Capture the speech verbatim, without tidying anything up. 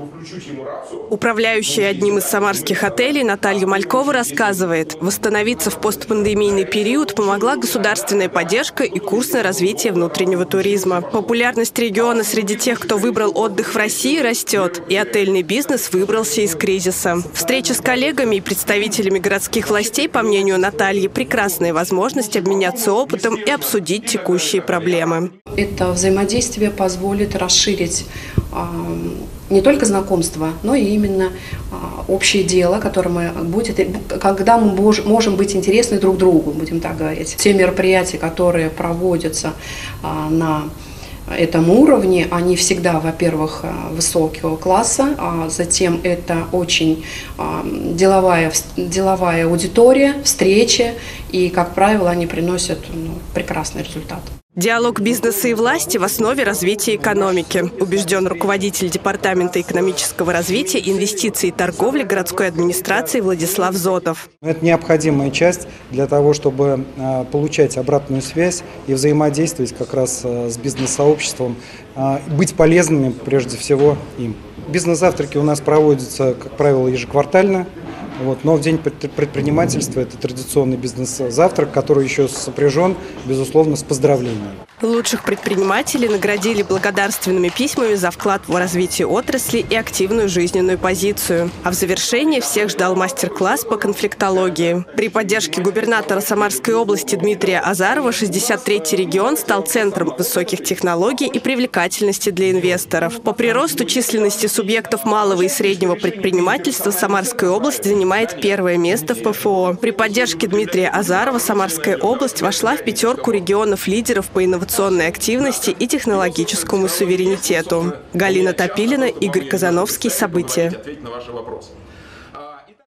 Управляющая одним из самарских отелей Наталья Малькова рассказывает, восстановиться в постпандемийный период помогла государственная поддержка и курс на развитие внутреннего туризма. Популярность региона среди тех, кто выбрал отдых в России, растет, и отельный бизнес выбрался из кризиса. Встреча с коллегами и представителями городских властей, по мнению Натальи, прекрасная возможность обменяться опытом и обсудить текущие проблемы. Это взаимодействие позволит расширить не только знакомство, но и именно общее дело, которое мы будет, когда мы можем быть интересны друг другу, будем так говорить. Те мероприятия, которые проводятся на этом уровне, они всегда, во-первых, высокого класса, а затем это очень деловая, деловая аудитория, встречи, и, как правило, они приносят ну, прекрасный результат. Диалог бизнеса и власти в основе развития экономики, убежден руководитель Департамента экономического развития, инвестиций и торговли городской администрации Владислав Зотов. Это необходимая часть для того, чтобы получать обратную связь и взаимодействовать как раз с бизнес-сообществом, быть полезными прежде всего им. Бизнес-завтраки у нас проводятся, как правило, ежеквартально. Вот. Но в День предпринимательства это традиционный бизнес-завтрак, который еще сопряжен, безусловно, с поздравлениями. Лучших предпринимателей наградили благодарственными письмами за вклад в развитие отрасли и активную жизненную позицию. А в завершении всех ждал мастер-класс по конфликтологии. При поддержке губернатора Самарской области Дмитрия Азарова шестьдесят третий регион стал центром высоких технологий и привлекательности для инвесторов. По приросту численности субъектов малого и среднего предпринимательства Самарская область занимает первое место в ПФО. При поддержке Дмитрия Азарова Самарская область вошла в пятерку регионов-лидеров по инновационной активности и технологическому суверенитету. Галина Топилина, Игорь Казановский. События.